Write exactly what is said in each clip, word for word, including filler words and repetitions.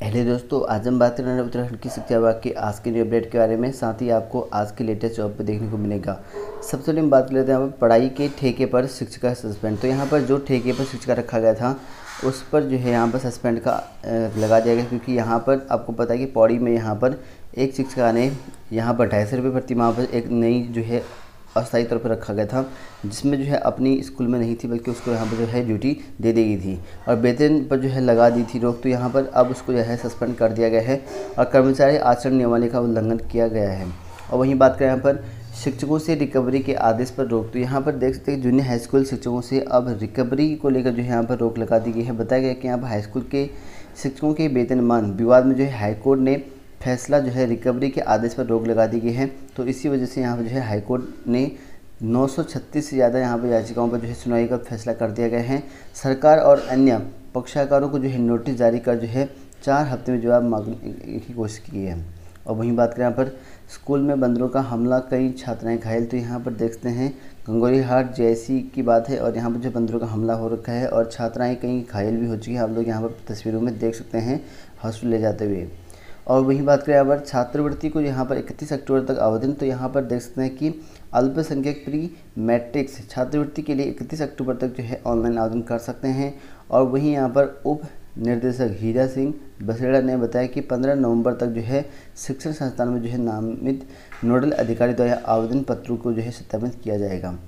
Hello दोस्तों, आज हम बात कर रहे हैं उत्तराखंड की शिक्षा विभाग की आज की न्यू अपडेट के बारे में। साथ ही आपको आज के लेटेस्ट जॉब पे देखने को मिलेगा। सबसे पहले हम बात कर लेते हैं यहाँ पर पढ़ाई के ठेके पर शिक्षिका सस्पेंड। तो यहाँ पर जो ठेके पर शिक्षिका रखा गया था उस पर जो है यहाँ पर सस्पेंड का लगा दिया गया, क्योंकि यहाँ पर आपको पता है कि पौड़ी में यहाँ पर एक शिक्षिका ने यहाँ पर ढाई सौ रुपये प्रति माह पर एक नई जो है अस्थायी तौर पर रखा गया था, जिसमें जो है अपनी स्कूल में नहीं थी बल्कि उसको यहाँ पर जो है ड्यूटी दे दी गई थी और वेतन पर जो है लगा दी थी रोक। तो यहाँ पर अब उसको जो है सस्पेंड कर दिया गया है और कर्मचारी आचरण नियमावली का उल्लंघन किया गया है। और वहीं बात करें यहाँ पर शिक्षकों से रिकवरी के आदेश पर रोक। तो यहाँ पर देख सकते हैं जूनियर हाई स्कूल शिक्षकों से अब रिकवरी को लेकर जो है यहाँ पर रोक लगा दी गई है। बताया गया कि यहाँ पर हाई स्कूल के शिक्षकों के वेतनमान विवाद में जो है हाईकोर्ट ने फैसला जो है रिकवरी के आदेश पर रोक लगा दी गई है। तो इसी वजह से यहाँ पर जो है हाईकोर्ट ने नौ सौ छत्तीस से ज़्यादा यहाँ पर याचिकाओं पर जो है सुनवाई का फैसला कर दिया गया है। सरकार और अन्य पक्षकारों को जो है नोटिस जारी कर जो है चार हफ्ते में जवाब मांगने की कोशिश की है। और वहीं बात करें यहाँ पर स्कूल में बंदरों का हमला, कई छात्राएं घायल। तो यहाँ पर देखते हैं गंगोरी हाट जैसी की बात है और यहाँ पर जो बंदरों का हमला हो रखा है और छात्राएं कई घायल भी हो चुकी हैं। आप लोग यहाँ पर तस्वीरों में देख सकते हैं हॉस्पिटल ले जाते हुए। और वहीं बात करें यहाँ पर छात्रवृत्ति को यहाँ पर इकतीस अक्टूबर तक आवेदन। तो यहाँ पर देख सकते हैं कि अल्पसंख्यक प्री मैट्रिक्स छात्रवृत्ति के लिए इकतीस अक्टूबर तक जो है ऑनलाइन आवेदन कर सकते हैं। और वहीं यहाँ पर उप निर्देशक हीरा सिंह बसेड़ा ने बताया कि पंद्रह नवंबर तक जो है शिक्षण संस्थान में जो है नामित नोडल अधिकारी द्वारा आवेदन पत्रों को जो है सत्यापित किया जाएगा।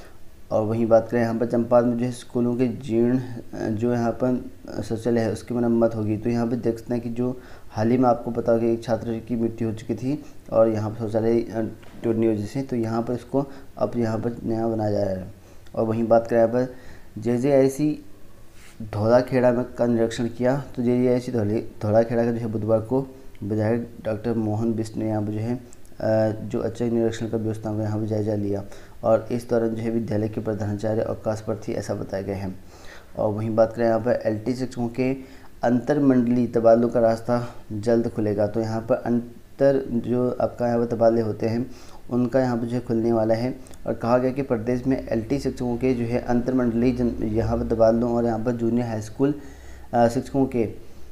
और वहीं बात करें यहाँ पर चंपारण में जो है स्कूलों के जीर्ण जो यहाँ पर शौचालय है उसकी मरम्मत होगी। तो यहाँ पर देख सकते हैं कि जो हाल ही में आपको पता होगा एक छात्र की मृत्यु हो चुकी थी और यहाँ पर शौचालय टूटने की वजह से, तो यहाँ पर इसको अब यहाँ पर नया बनाया जा रहा है। और वहीं बात करें यहाँ पर जे जे आई सी धौलाखेड़ा में का निरीक्षण किया। तो जे जे आई सी धौलाखेड़ा का जो है बुधवार को विधायक डॉक्टर मोहन बिष्ट ने यहाँ पर जो है जो अच्छे निरीक्षण का व्यवस्था में यहाँ पर जायजा लिया और इस दौरान जो है विद्यालय के प्रधानाचार्य अवकाश पर थी, ऐसा बताया गया है। और वहीं बात करें यहाँ पर एल टी शिक्षकों के अंतर मंडलीय तबादलों का रास्ता जल्द खुलेगा। तो यहाँ पर अंतर जो आपका यहाँ पर तबादले होते हैं उनका यहाँ पर जो है खुलने वाला है और कहा गया कि प्रदेश में एल टी शिक्षकों के जो है अंतर मंडलीय यहाँ पर तबादलों और यहाँ पर जूनियर हाई स्कूल शिक्षकों के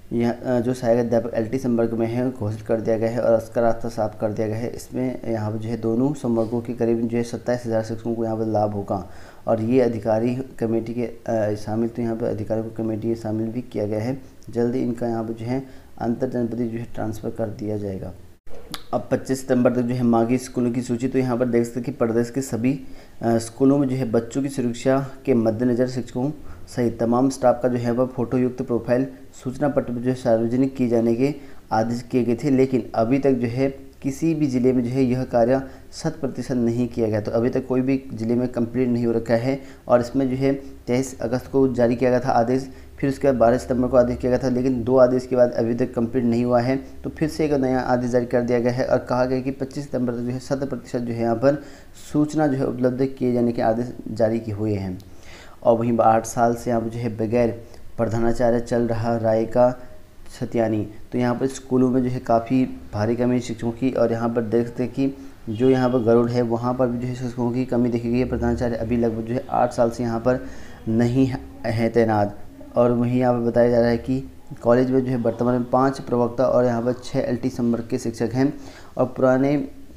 यह जो सहायक अध्यापक एल टी संवर्ग में है घोषित कर दिया गया है और इसका रास्ता साफ कर दिया गया है। इसमें यहाँ पर जो है दोनों संवर्गों के करीब जो है सत्ताईस हज़ार शिक्षकों को यहाँ पर लाभ होगा और ये अधिकारी कमेटी के शामिल तो यहाँ पर अधिकारियों को कमेटी शामिल भी किया गया है। जल्दी इनका यहाँ पर जो है अंतर जनपदीय जो है ट्रांसफ़र कर दिया जाएगा। अब पच्चीस सितंबर तक जो है मांगी स्कूलों की सूची। तो यहाँ पर देख सकते हैं कि प्रदेश के सभी स्कूलों में जो है बच्चों की सुरक्षा के मद्देनज़र शिक्षकों सहित तमाम स्टाफ का जो है वह फोटो युक्त प्रोफाइल सूचना पत्र पर जो है सार्वजनिक किए जाने के आदेश किए गए थे, लेकिन अभी तक जो है किसी भी ज़िले में जो है यह कार्य शत प्रतिशत नहीं किया गया। तो अभी तक कोई भी ज़िले में कंप्लीट नहीं हो रखा है और इसमें जो है तेईस अगस्त को जारी किया गया था आदेश, फिर उसके बाद बारह सितंबर को आदेश किया गया था, लेकिन दो आदेश के बाद अभी तक कंप्लीट नहीं हुआ है। तो फिर से एक नया आदेश जारी कर दिया गया है और कहा गया कि पच्चीस सितंबर तक जो है शत प्रतिशत जो है यहाँ पर सूचना जो है उपलब्ध किए जाने के आदेश जारी किए हुए हैं। और वहीं आठ साल से यहाँ पर जो है बगैर प्रधानाचार्य चल रहा रायका छतियानी। तो यहाँ पर स्कूलों में जो है काफ़ी भारी कमी शिक्षकों की और यहाँ पर देख सकते हैं कि जो यहाँ पर गरुड़ है वहाँ पर भी जो है शिक्षकों की कमी देखी गई है। प्रधानाचार्य अभी लगभग जो है आठ साल से यहाँ पर नहीं है तैनात। और वहीं यहाँ पर बताया जा रहा है कि कॉलेज में जो है वर्तमान में पाँच प्रवक्ता और यहाँ पर छः एल टी संवर्ग के शिक्षक हैं और पुराने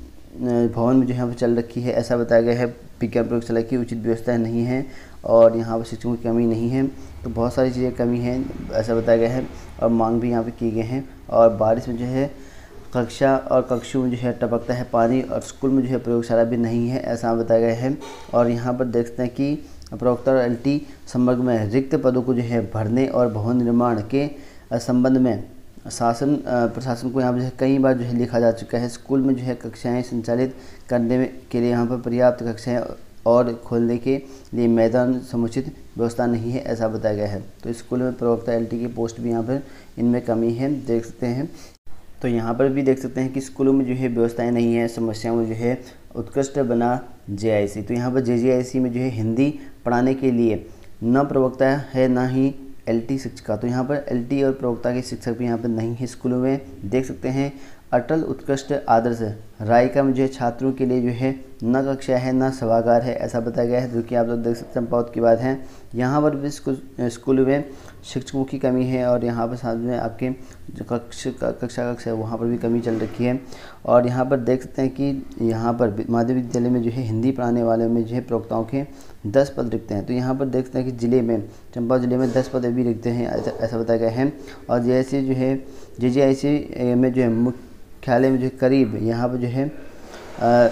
भवन में जो यहाँ पर चल रखी है, ऐसा बताया गया है। विज्ञान प्रयोगशाला की उचित व्यवस्थाएं नहीं है और यहाँ पर शिक्षकों की कमी नहीं है। तो बहुत सारी चीज़ें कमी है, ऐसा बताया गया है और मांग भी यहाँ पे की गई हैं। और बारिश में जो है कक्षा और कक्षों में जो है टपकता है पानी और स्कूल में जो है प्रयोगशाला भी नहीं है, ऐसा बताया गया है। और यहाँ पर देखते हैं कि प्रवक्ता और एल टी संवर्ग में रिक्त पदों को जो है भरने और भवन निर्माण के संबंध में शासन प्रशासन को यहाँ पर जो है कई बार जो है लिखा जा चुका है। स्कूल में जो है कक्षाएं संचालित करने में के लिए यहाँ पर पर्याप्त कक्षाएं और खोलने के लिए मैदान समुचित व्यवस्था नहीं है, ऐसा बताया गया है। तो स्कूल में प्रवक्ता एल टी की पोस्ट भी यहाँ पर इनमें कमी है, देख सकते हैं। तो यहाँ पर भी देख सकते हैं कि स्कूलों में जो है व्यवस्थाएं नहीं है, समस्याओं में जो है उत्कृष्ट बना जे आई सी। तो यहाँ पर जे जे आई सी में जो है हिंदी पढ़ाने के लिए न प्रवक्ता है ना ही एल टी शिक्षिका। तो यहाँ पर एल टी और प्रवक्ता के शिक्षक भी यहाँ पर नहीं है स्कूलों में, देख सकते हैं। अटल उत्कृष्ट आदर्श रायका में जो है छात्रों के लिए जो है न कक्षा है न सभागार है, ऐसा बताया गया है। जो कि आप लोग देख सकते हैं बहुत की बात है। यहाँ पर भी स्कूल में शिक्षकों की कमी है और यहाँ पर साथ में आपके जो कक्ष कक्षा कक्ष है वहाँ पर भी कमी चल रखी है। और यहाँ पर देख सकते हैं कि यहाँ पर माध्यमिक विद्यालय में जो है हिंदी पढ़ाने वाले में जो है प्रवक्ताओं के दस पद रिक्त हैं। तो यहाँ पर देख सकते हैं कि ज़िले में चंपावत जिले में दस पद भी रिक्त हैं, ऐसा ऐसा बताया गया है। और जैसे जो है जे जे आई सी में जो है मुख्यालय में जो है करीब यहाँ पर जो है आ,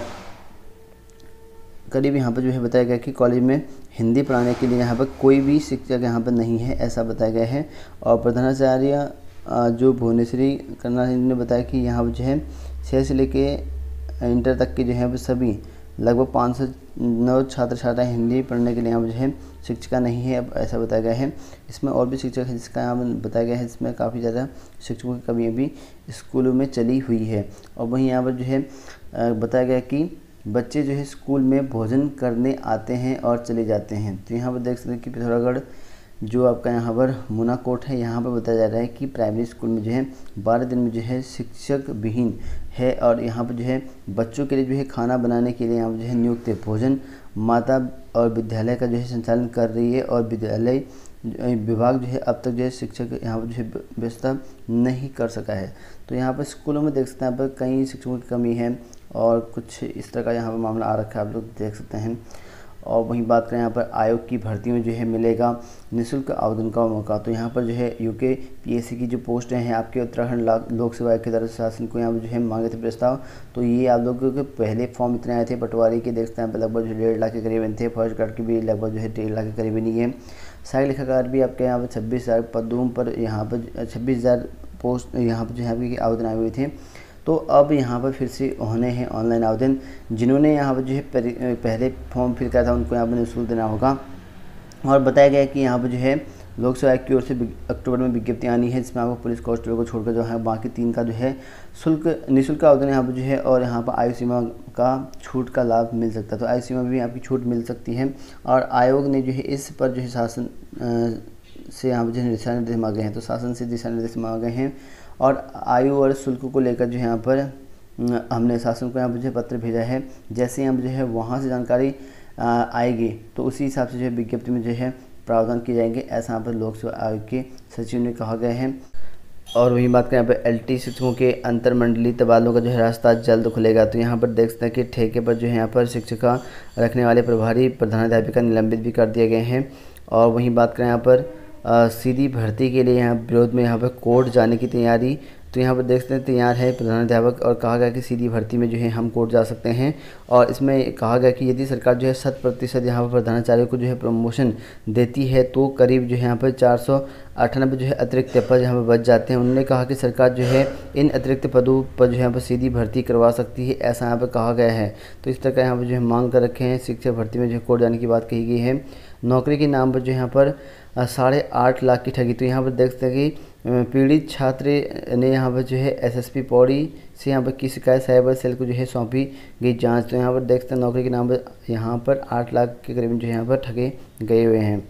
करीब यहाँ पर जो है बताया गया कि कॉलेज में हिंदी पढ़ाने के लिए यहाँ पर कोई भी शिक्षक यहाँ पर नहीं है, ऐसा बताया गया है। और प्रधानाचार्य जो भुवनेश्वरी करना ने बताया कि यहाँ पर जो है छः से लेके इंटर तक के जो है सभी लगभग पाँच सौ नौ छात्र छात्राएँ हिंदी पढ़ने के लिए यहाँ पर जो है शिक्षिका नहीं है, अब ऐसा बताया गया है। इसमें और भी शिक्षक है जिसका यहाँ बताया गया है, इसमें काफ़ी ज़्यादा शिक्षकों की कमी भी स्कूलों में चली हुई है। और वहीं यहाँ पर जो है बताया गया कि बच्चे जो है स्कूल में भोजन करने आते हैं और चले जाते हैं। तो यहाँ पर देख सकते हैं कि पिथौरागढ़ जो आपका यहाँ पर मुना कोट है, यहाँ पर बताया जा रहा है कि प्राइमरी स्कूल में जो है बारह दिन में जो है शिक्षक विहीन है। और यहाँ पर जो है बच्चों के लिए जो है खाना बनाने के लिए यहाँ पर जो है नियुक्त भोजन माता और विद्यालय का जो है संचालन कर रही है। और विद्यालय विभाग जो है अब तक जो है शिक्षक यहाँ पर जो है व्यवस्था नहीं कर सका है। तो यहाँ पर स्कूलों में देख सकते हैं यहाँ पर कई शिक्षकों की कमी है और कुछ इस तरह का यहाँ पर मामला आ रखा है, आप लोग देख सकते हैं। और वहीं बात करें यहाँ पर आयोग की भर्ती में जो है मिलेगा निःशुल्क आवेदन का मौका। तो यहाँ पर जो है यूके पीएससी की जो पोस्टें हैं आपके उत्तराखंड लोक सेवा आयोग की तरफ से शासन को यहाँ पर जो है मांगे थे प्रस्ताव। तो ये आप लोगों के पहले फॉर्म इतने आए थे पटवारी के, देखते हैं लगभग जो डेढ़ लाख के करीबन थे। फर्स्ट ग्रेड के भी लगभग जो है डेढ़ लाख के करीबन ही है। सहायक लेखाकार भी आपके यहाँ पर छब्बीस हज़ार पदों पर यहाँ पर छब्बीस हज़ार पोस्ट यहाँ पर जो है आवेदन आए हुए थे। तो अब यहाँ पर फिर से होने हैं ऑनलाइन आवेदन। जिन्होंने यहाँ पर जो है पहले फॉर्म फिल किया था उनको यहाँ पर निःशुल्क देना होगा। और बताया गया कि यहाँ पर जो है लोक सेवा आयोग की ओर से अक्टूबर में विज्ञप्ति आनी है जिसमें आपको पुलिस कांस्टेबल को छोड़कर जो है बाकी तीन का जो है शुल्क निःशुल्क आवेदन यहाँ पर जो है और यहाँ पर आयु सीमा का छूट का लाभ मिल सकता है। तो आयु सीमा में भी आपकी छूट मिल सकती है। और आयोग ने जो है इस पर जो है शासन से यहाँ पर जो है दिशा निर्देश मांगे हैं। तो शासन से दिशा निर्देश मांगे हैं और आयु और शुल्क को लेकर जो है यहाँ पर हमने शासन को यहाँ पर जो है पत्र भेजा है। जैसे यहाँ पर जो है वहाँ से जानकारी आएगी तो उसी हिसाब से जो है विज्ञप्ति में जो है प्रावधान किए जाएंगे, ऐसा यहाँ पर लोक सेवा आयोग के सचिव ने कहा गया है। और वहीं बात करें यहाँ पर एलटी शिक्षकों के अंतरमंडलीय तबादलों का जो है रास्ता जल्द खुलेगा। तो यहाँ पर देख सकते हैं कि ठेके पर जो है यहाँ पर शिक्षिका रखने वाले प्रभारी प्रधानाध्यापिका निलंबित भी कर दिए गए हैं। और वहीं बात करें यहाँ पर सीधी भर्ती के लिए यहाँ विरोध में यहाँ पर कोर्ट जाने की तैयारी। तो यहाँ पर देखते हैं तैयार है प्रधानाध्यापक और कहा गया कि सीधी भर्ती में जो है हम कोर्ट जा सकते हैं। और इसमें कहा गया कि यदि सरकार जो है शत प्रतिशत यहाँ पर प्रधानाचार्य को जो है प्रमोशन देती है तो करीब जो है यहाँ पर चार सौ अट्ठानबे जो है अतिरिक्त पद यहाँ पर बच जाते हैं। उन्होंने कहा कि सरकार जो है इन अतिरिक्त पदों पर जो है यहाँ पर सीधी भर्ती करवा सकती है, ऐसा यहाँ पर कहा गया है। तो इस तरह का यहाँ पर जो है मांग कर रखे हैं। शिक्षक भर्ती में जो है कोर्ट जाने की बात कही गई है। नौकरी के नाम पर जो यहाँ पर साढ़े आठ लाख की ठगी। तो यहाँ पर देख सकते हैं कि पीड़ित छात्र ने यहाँ पर जो है एसएसपी पौड़ी से यहाँ पर की शिकायत साइबर सेल को जो है सौंपी गई जांच। तो यहाँ पर देख सकते हैं नौकरी के नाम पर यहाँ पर आठ लाख के करीब जो है यहाँ पर ठगे गए हुए हैं।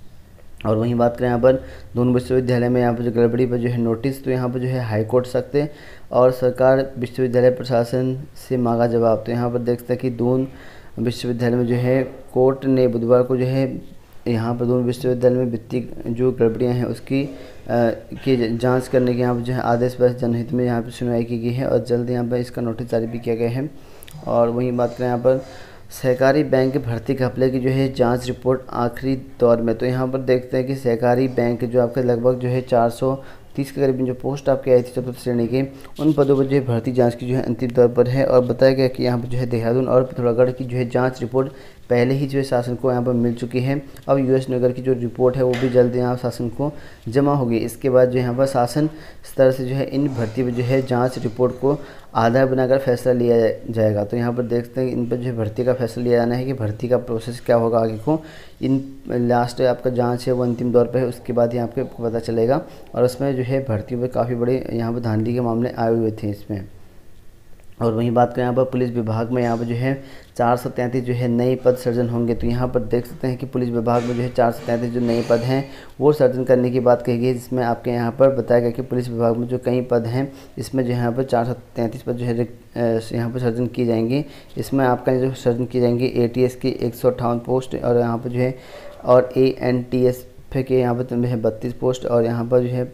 और वहीं बात करें यहाँ पर दून विश्वविद्यालय में यहाँ पर जो गड़बड़ी पर जो है नोटिस। तो यहाँ पर जो है हाईकोर्ट सख्त और सरकार विश्वविद्यालय प्रशासन से मांगा जवाब। तो यहाँ पर देख सकते हैं कि दून विश्वविद्यालय में जो है कोर्ट ने बुधवार को जो है यहाँ पर दून विश्वविद्यालय में वित्तीय जो गड़बड़ियाँ हैं उसकी आ, की जांच करने के यहाँ पर जो है आदेश पर जनहित में यहाँ पर सुनवाई की गई है और जल्द यहाँ पर इसका नोटिस जारी भी किया गया है। और वहीं बात करें यहाँ पर सहकारी बैंक भर्ती घपले की जो है जांच रिपोर्ट आखिरी दौर में। तो यहाँ पर देखते हैं कि सहकारी बैंक जो आपके लगभग जो है चार सौ तीस के करीब जो पोस्ट आपके आई थी चतुर्थ श्रेणी के उन पदों पर जो है भर्ती जांच की जो है अंतिम दौर पर है। और बताया गया कि यहाँ पर जो है देहरादून और पिथौरागढ़ की जो है जांच रिपोर्ट पहले ही जो है शासन को यहाँ पर मिल चुकी है। अब यूएस नगर की जो रिपोर्ट है वो भी जल्द यहाँ शासन को जमा होगी। इसके बाद जो यहाँ पर शासन स्तर से जो है इन भर्ती पर जो है जांच रिपोर्ट को आधार बनाकर फैसला लिया जाएगा। तो यहाँ पर देखते हैं इन पर जो है भर्ती का फैसला लिया जाना है कि भर्ती का प्रोसेस क्या होगा आगे को। इन लास्ट आपका जांच है वो अंतिम दौर पर है, उसके बाद यहाँ आपको पता चलेगा। और उसमें जो है भर्ती पर काफ़ी बड़े यहाँ पर धांधली के मामले आए हुए थे इसमें। और वहीं बात करें यहाँ पर पुलिस विभाग में, यहाँ पर जो है चार सौ तैंतीस जो है नए पद सृजन होंगे। तो यहाँ पर देख सकते हैं कि पुलिस विभाग में जो है चार सौ तैंतीस जो नए पद हैं वो सृजन करने की बात कही गई, जिसमें आपके यहाँ पर बताया गया कि पुलिस विभाग में जो कई पद हैं इसमें जो यहाँ पर चार सौ तैंतीस पद जो है यहाँ पर सृजन की जाएंगी। इसमें आपका जो सृजन की जाएंगी ए टी एस की एक सौ अट्ठावन पोस्ट और यहाँ पर जो है और ए एन टी एस के यहाँ पर जो है बत्तीस पोस्ट और यहाँ पर जो है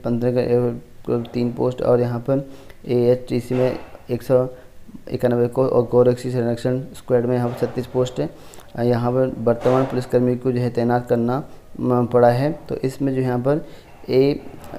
पंद्रह तीन पोस्ट और यहाँ पर ए एच टी सी में एक सौ इक्यानवे को और गोरक्षी संरक्षण स्क्वाड में यहाँ पर छत्तीस पोस्ट है। यहाँ पर वर्तमान पुलिसकर्मी को जो है तैनात करना पड़ा है। तो इसमें जो यहाँ पर ए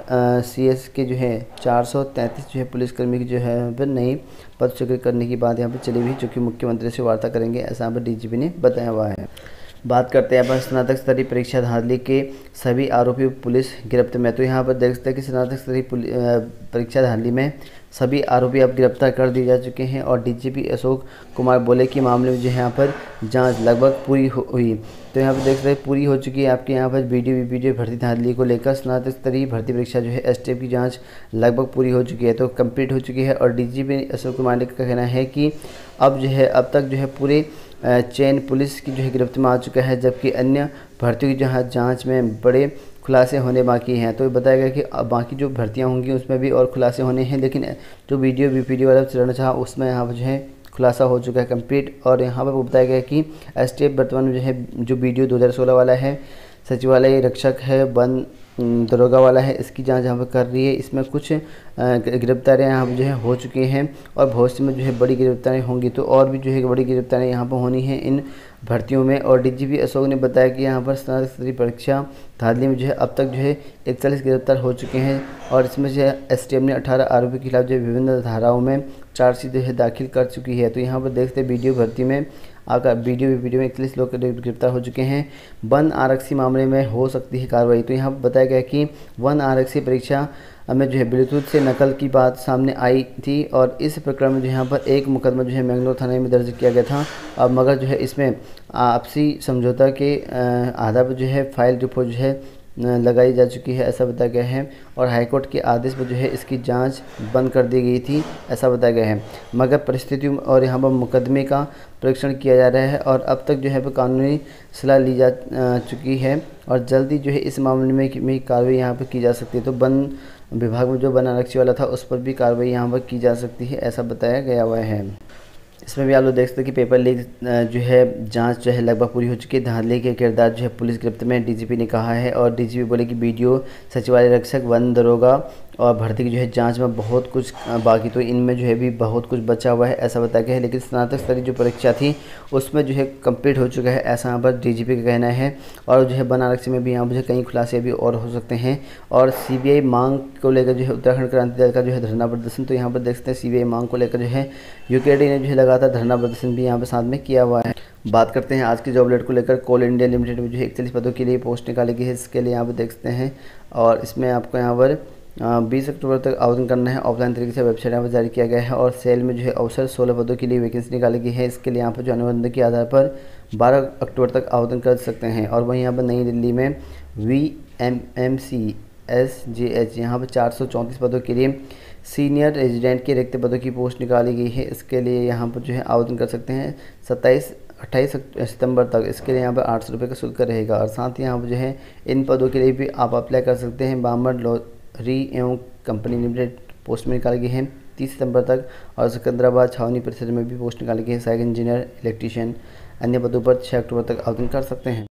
सी एस के जो है चार सौ तैंतीस जो है पुलिसकर्मी की जो है यहाँ पर नई पद स्वीकृत करने की बात यहाँ पर चली हुई, जो कि मुख्यमंत्री से वार्ता करेंगे, ऐसा यहाँ पर डी जी पी ने बताया हुआ है। बात करते हैं यहाँ पर स्नातक स्तरीय परीक्षा धांधली के सभी आरोपी पुलिस गिरफ्त में। तो यहाँ पर देख सकते हैं कि स्नातक स्तरीय परीक्षा धांधली में सभी आरोपी अब गिरफ्तार कर दिए जा चुके हैं और D G P Ashok Kumar बोले कि मामले में जो है यहाँ पर जांच लगभग पूरी हुई। तो यहाँ पर देख सकते हैं पूरी हो चुकी है आपके यहाँ पर वीडियो वीडियो भर्ती धांधली को लेकर स्नातक स्तरीय भर्ती परीक्षा जो है एस टी एफ की जाँच लगभग पूरी हो चुकी है, तो कंप्लीट हो चुकी है। और D G P Ashok Kumar का कहना है कि अब जो है अब तक जो है पूरे चयन पुलिस की जो है गिरफ्त में आ चुका है, जबकि अन्य भर्तियों की जहाँ जांच में बड़े खुलासे होने बाकी हैं। तो बताया गया कि अब बाकी जो भर्तियां होंगी उसमें भी और खुलासे होने हैं, लेकिन जो वीडियो वीडियो वाला चलना चाहा उसमें यहाँ पर जो है खुलासा हो चुका है कंप्लीट। और यहाँ पर बताया गया कि एस टी एफ वर्तमान में जो है जो वीडियो दो हज़ार सोलह वाला है सचिवालय रक्षक है वन दरोगा वाला है, इसकी जांच यहाँ पर कर रही है। इसमें कुछ गिरफ्तारियाँ यहाँ पर जो है हो चुकी हैं और भविष्य में जो है बड़ी गिरफ्तारियाँ होंगी, तो और भी जो है बड़ी गिरफ्तारियाँ यहाँ पर होनी है इन भर्तियों में। और डी जी पी अशोक ने बताया कि यहाँ पर स्नातक स्तरीय परीक्षा धांधली में जो है अब तक जो है इकतालीस गिरफ्तार हो चुके हैं और इसमें जो है एस टी एफ ने अठारह आरोपी के खिलाफ जो विभिन्न धाराओं में चार्जशीट जो है दाखिल कर चुकी है। तो यहाँ पर देखते हैं वीडियो भर्ती में आपका वीडियो वीडियो में इकतालीस लोग गिरफ्तार हो चुके हैं। वन आरक्षी मामले में हो सकती है कार्रवाई। तो यहाँ पर बताया गया कि वन आरक्षी परीक्षा में जो है ब्लूटूथ से नकल की बात सामने आई थी और इस प्रकरण में जो यहाँ पर एक मुकदमा जो है मैंगलोर थाने में दर्ज किया गया था। अब मगर जो है इसमें आपसी समझौता के आधार पर जो है फाइल रिपोर्ट जो है लगाई जा चुकी है, ऐसा बताया गया है। और हाईकोर्ट के आदेश पर जो है इसकी जांच बंद कर दी गई थी, ऐसा बताया गया है। मगर परिस्थितियों और यहाँ पर मुकदमे का परीक्षण किया जा रहा है और अब तक जो है कानूनी सलाह ली जा चुकी है और जल्दी जो है इस मामले में में कार्रवाई यहाँ पर की जा सकती है। तो वन विभाग में जो वन आरक्षी वाला था उस पर भी कार्रवाई यहाँ पर की जा सकती है, ऐसा बताया गया हुआ है। इसमें भी आप लोग देख सकते हैं कि पेपर लीक जो है जांच जो है लगभग पूरी हो चुकी है। धांधली के किरदार जो है पुलिस गिरफ्त में, डी जी पी ने कहा है। और डी जी पी बोले कि वीडियो सचिवालय रक्षक वन दरोगा और भर्ती की जो है जांच में बहुत कुछ बाकी, तो इनमें जो है भी बहुत कुछ बचा हुआ है, ऐसा बताया गया है। लेकिन स्नातक स्तरीय जो परीक्षा थी उसमें जो है कंप्लीट हो चुका है, ऐसा यहाँ पर डी जी पी का कहना है। और जो है वन आरक्षी में भी यहाँ पर कई खुलासे भी और हो सकते हैं। और सी बी आई मांग को लेकर जो है उत्तराखंड क्रांति दल का जो है धरना प्रदर्शन, तो यहाँ पर देख सकते हैं सी बी आई मांग को लेकर जो है यू के डी ने जो है लगातार धरना प्रदर्शन भी यहाँ पर साथ में किया हुआ है। बात करते हैं आज की जॉब लेट को लेकर। कोल इंडिया लिमिटेड में जो है इकतालीस पदों के लिए पोस्ट निकाली गई है, इसके लिए यहाँ पर देख सकते हैं। और इसमें आपको यहाँ पर बीस अक्टूबर तक आवेदन करना है, ऑफलाइन तरीके से वेबसाइट यहाँ पर जारी किया गया है। और सेल में जो है अवसर सोलह पदों के लिए वैकेंसी निकाली गई है, इसके लिए यहाँ पर जो अनुबंध के आधार पर बारह अक्टूबर तक आवेदन कर सकते हैं। और वहीं यहाँ पर नई दिल्ली में V M M C S J H यहाँ पर चार सौ चौंतीस पदों के लिए सीनियर रेजिडेंट के रिक्त पदों की पोस्ट निकाली गई है, इसके लिए यहाँ पर जो है आवेदन कर सकते हैं सत्ताईस अट्ठाईस सितंबर तक। इसके लिए यहाँ पर आठ सौ रुपये का शुल्क रहेगा। और साथ ही यहाँ पर जो है इन पदों के लिए भी आप अप्लाई कर सकते हैं। बामर लॉरी एवं कंपनी लिमिटेड पोस्ट में निकाली गई है तीस सितंबर तक। और सिकंदराबाद छावनी परिसर में भी पोस्ट निकाली गई है सहायक इंजीनियर इलेक्ट्रीशियन। अन्य पदों पर छः अक्टूबर तक आवेदन कर सकते हैं।